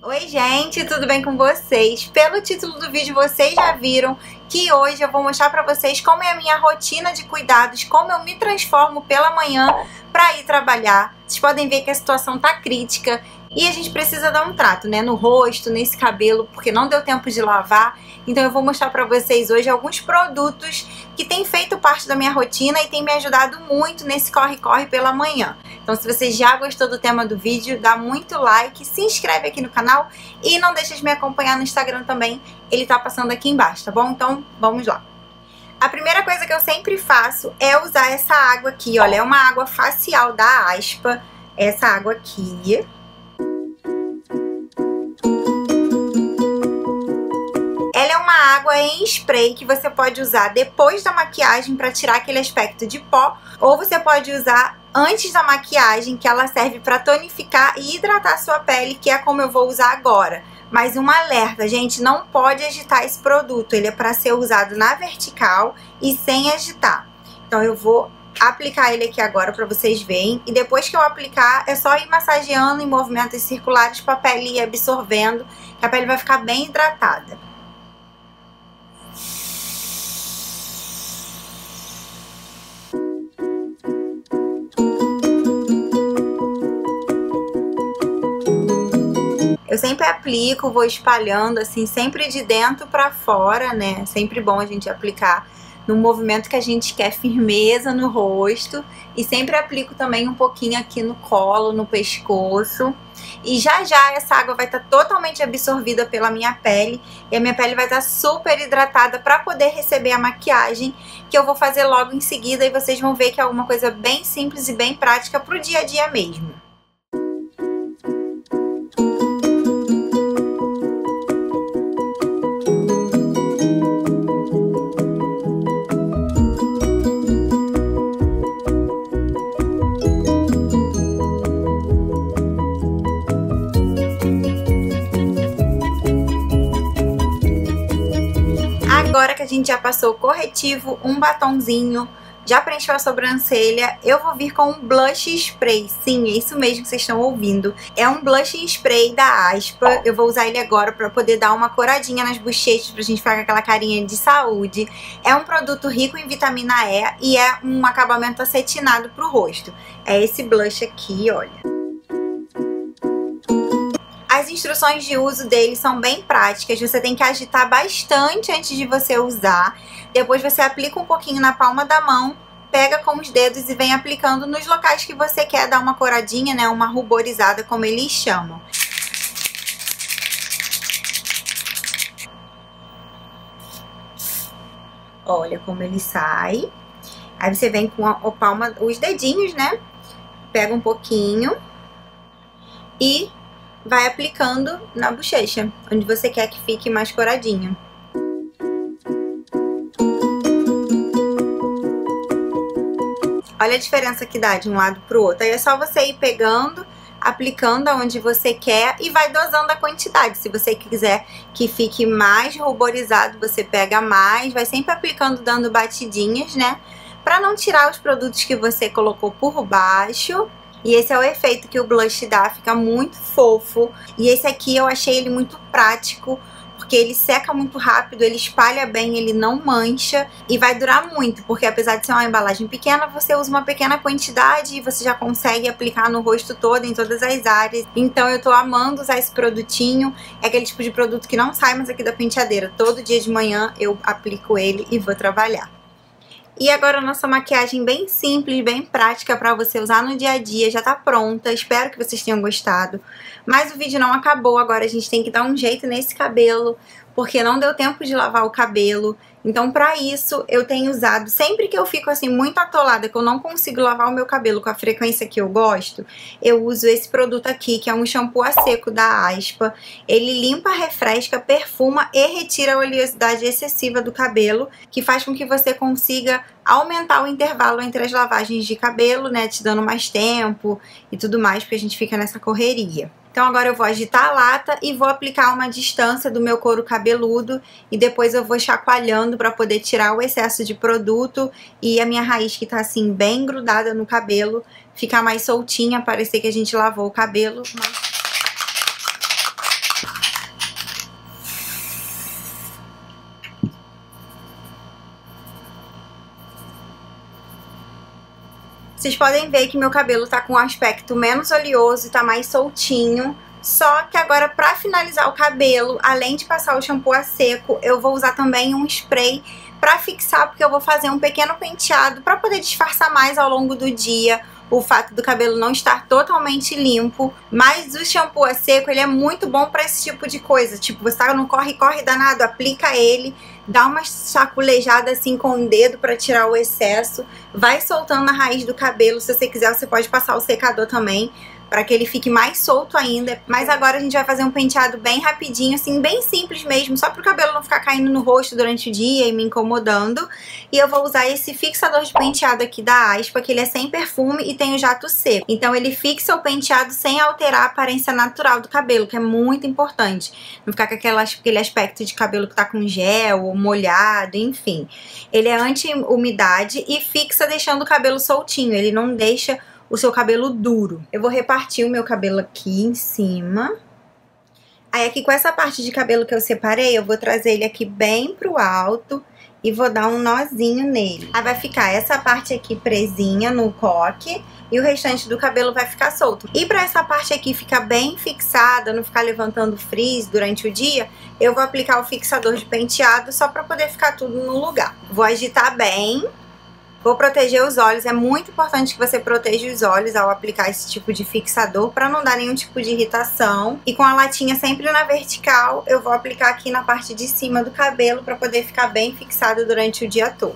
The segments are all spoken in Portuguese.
Oi gente, tudo bem com vocês? Pelo título do vídeo vocês já viram que hoje eu vou mostrar pra vocês como é a minha rotina de cuidados, como eu me transformo pela manhã pra ir trabalhar. Vocês podem ver que a situação tá crítica e a gente precisa dar um trato, né, no rosto, nesse cabelo, porque não deu tempo de lavar. Então eu vou mostrar pra vocês hoje alguns produtos que têm feito parte da minha rotina e têm me ajudado muito nesse corre-corre pela manhã. Então se você já gostou do tema do vídeo, dá muito like, se inscreve aqui no canal e não deixa de me acompanhar no Instagram também, ele tá passando aqui embaixo, tá bom? Então vamos lá. A primeira coisa que eu sempre faço é usar essa água aqui, olha, é uma água facial da Aspa, essa água aqui. Ela é uma água em spray que você pode usar depois da maquiagem para tirar aquele aspecto de pó, ou você pode usar antes da maquiagem, que ela serve para tonificar e hidratar a sua pele, que é como eu vou usar agora. Mas um alerta, gente, não pode agitar esse produto, ele é para ser usado na vertical e sem agitar. Então eu vou aplicar ele aqui agora para vocês verem, e depois que eu aplicar é só ir massageando em movimentos circulares para a pele ir absorvendo, que a pele vai ficar bem hidratada. Eu sempre aplico, vou espalhando assim, sempre de dentro pra fora, né? Sempre bom a gente aplicar no movimento que a gente quer firmeza no rosto. E sempre aplico também um pouquinho aqui no colo, no pescoço. E já já essa água vai estar totalmente absorvida pela minha pele. E a minha pele vai estar super hidratada para poder receber a maquiagem, que eu vou fazer logo em seguida. E vocês vão ver que é uma coisa bem simples e bem prática pro dia a dia mesmo. Agora que a gente já passou o corretivo, um batonzinho, já preencheu a sobrancelha, eu vou vir com um blush spray. Sim, é isso mesmo que vocês estão ouvindo. É um blush spray da Aspa. Eu vou usar ele agora para poder dar uma coradinha nas bochechas, pra gente ficar com aquela carinha de saúde. É um produto rico em vitamina E e é um acabamento acetinado pro rosto. É esse blush aqui, olha. As instruções de uso dele são bem práticas, você tem que agitar bastante antes de você usar. Depois você aplica um pouquinho na palma da mão, pega com os dedos e vem aplicando nos locais que você quer dar uma coradinha, né, uma ruborizada, como eles chamam. Olha como ele sai. Aí você vem com a palma, os dedinhos, né, pega um pouquinho e vai aplicando na bochecha, onde você quer que fique mais coradinho. Olha a diferença que dá de um lado pro outro. Aí é só você ir pegando, aplicando aonde você quer e vai dosando a quantidade. Se você quiser que fique mais ruborizado, você pega mais, vai sempre aplicando, dando batidinhas, né? Pra não tirar os produtos que você colocou por baixo. E esse é o efeito que o blush dá, fica muito fofo. E esse aqui eu achei ele muito prático, porque ele seca muito rápido, ele espalha bem, ele não mancha e vai durar muito, porque apesar de ser uma embalagem pequena, você usa uma pequena quantidade e você já consegue aplicar no rosto todo, em todas as áreas. Então eu tô amando usar esse produtinho, é aquele tipo de produto que não sai mais aqui da penteadeira. Todo dia de manhã eu aplico ele e vou trabalhar. E agora a nossa maquiagem bem simples, bem prática para você usar no dia a dia, já tá pronta. Espero que vocês tenham gostado. Mas o vídeo não acabou, agora a gente tem que dar um jeito nesse cabelo, porque não deu tempo de lavar o cabelo. Então pra isso eu tenho usado, sempre que eu fico assim muito atolada, que eu não consigo lavar o meu cabelo com a frequência que eu gosto, eu uso esse produto aqui, que é um shampoo a seco da Aspa. Ele limpa, refresca, perfuma e retira a oleosidade excessiva do cabelo, que faz com que você consiga aumentar o intervalo entre as lavagens de cabelo, né, te dando mais tempo e tudo mais, porque a gente fica nessa correria. Então agora eu vou agitar a lata e vou aplicar uma distância do meu couro cabeludo e depois eu vou chacoalhando para poder tirar o excesso de produto e a minha raiz, que tá assim bem grudada no cabelo, ficar mais soltinha, parecer que a gente lavou o cabelo. Vocês podem ver que meu cabelo tá com um aspecto menos oleoso e tá mais soltinho. Só que agora, pra finalizar o cabelo, além de passar o shampoo a seco, eu vou usar também um spray pra fixar, porque eu vou fazer um pequeno penteado pra poder disfarçar mais ao longo do dia o fato do cabelo não estar totalmente limpo. Mas o shampoo a seco, ele é muito bom pra esse tipo de coisa. Tipo, você tá no corre-corre danado, aplica ele, dá uma saculejada assim com o dedo pra tirar o excesso, vai soltando a raiz do cabelo. Se você quiser, você pode passar o secador também, para que ele fique mais solto ainda. Mas agora a gente vai fazer um penteado bem rapidinho, assim, bem simples mesmo, só para o cabelo não ficar caindo no rosto durante o dia e me incomodando. E eu vou usar esse fixador de penteado aqui da Aespa, que ele é sem perfume e tem o jato seco. Então ele fixa o penteado sem alterar a aparência natural do cabelo, que é muito importante. Não ficar com aquele aspecto de cabelo que tá com gel ou molhado, enfim. Ele é anti-umidade e fixa deixando o cabelo soltinho, ele não deixa o seu cabelo duro. Eu vou repartir o meu cabelo aqui em cima. Aí aqui com essa parte de cabelo que eu separei, eu vou trazer ele aqui bem pro alto e vou dar um nozinho nele. Aí vai ficar essa parte aqui presinha no coque e o restante do cabelo vai ficar solto. E pra essa parte aqui ficar bem fixada, não ficar levantando frizz durante o dia, eu vou aplicar o fixador de penteado só pra poder ficar tudo no lugar. Vou agitar bem. Vou proteger os olhos, é muito importante que você proteja os olhos ao aplicar esse tipo de fixador para não dar nenhum tipo de irritação. E com a latinha sempre na vertical, eu vou aplicar aqui na parte de cima do cabelo para poder ficar bem fixado durante o dia todo.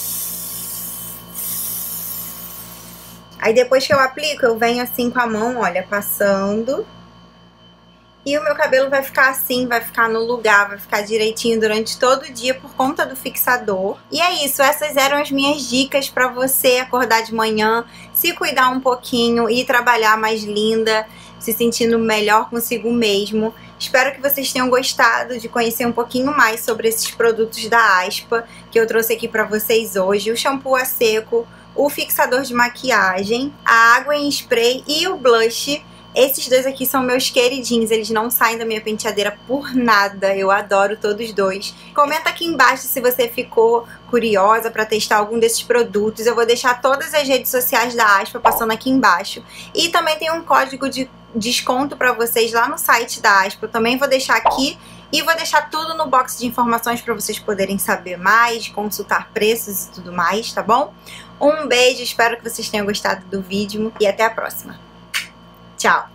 Aí depois que eu aplico, eu venho assim com a mão, olha, passando. E o meu cabelo vai ficar assim, vai ficar no lugar, vai ficar direitinho durante todo o dia por conta do fixador. E é isso, essas eram as minhas dicas pra você acordar de manhã, se cuidar um pouquinho e trabalhar mais linda, se sentindo melhor consigo mesmo. Espero que vocês tenham gostado de conhecer um pouquinho mais sobre esses produtos da Aespa que eu trouxe aqui pra vocês hoje. O shampoo a seco, o fixador de maquiagem, a água em spray e o blush. Esses dois aqui são meus queridinhos, eles não saem da minha penteadeira por nada, eu adoro todos dois. Comenta aqui embaixo se você ficou curiosa para testar algum desses produtos, eu vou deixar todas as redes sociais da Aespa passando aqui embaixo. E também tem um código de desconto para vocês lá no site da Aespa, eu também vou deixar aqui. E vou deixar tudo no box de informações para vocês poderem saber mais, consultar preços e tudo mais, tá bom? Um beijo, espero que vocês tenham gostado do vídeo e até a próxima. Tchau!